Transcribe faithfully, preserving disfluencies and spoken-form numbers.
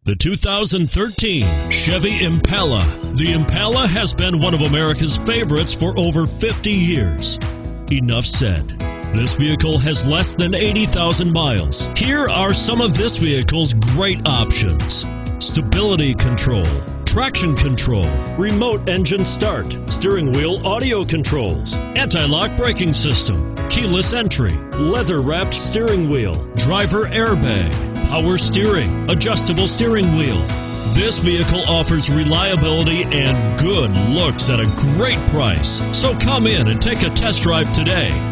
The two thousand thirteen Chevy Impala. The Impala has been one of America's favorites for over fifty years. Enough said. This vehicle has less than eighty thousand miles. Here are some of this vehicle's great options: stability control, traction control, remote engine start, steering wheel audio controls, anti-lock braking system, keyless entry, leather-wrapped steering wheel, driver airbag, power steering, adjustable steering wheel. This vehicle offers reliability and good looks at a great price. So come in and take a test drive today.